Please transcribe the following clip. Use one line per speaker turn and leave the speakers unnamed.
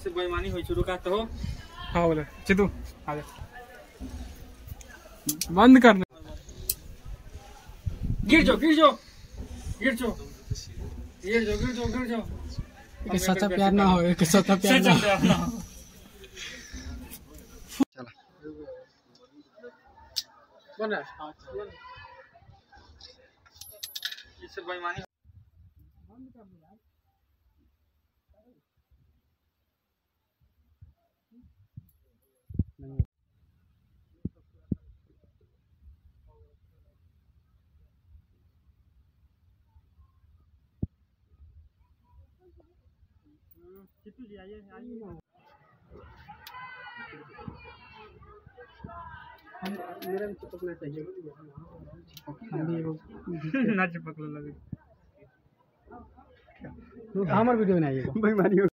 इससे बेईमानी हुई शुरू का तो
हाँ बोले चितू आ जा बंद करना
गिर जाओ गिर जाओ गिर जाओ गिर जाओ गिर जाओ गिर जाओ
एक साथ प्यार ना हो एक साथ प्यार ना हो
चला
बना
इससे बेईमानी
बंद कर दो यार
चित्तू जी आइए
मेरा भी चिपकना चाहिए
ना चिपक लो लगे
हमारे वीडियो में आइएगा
बेईमानी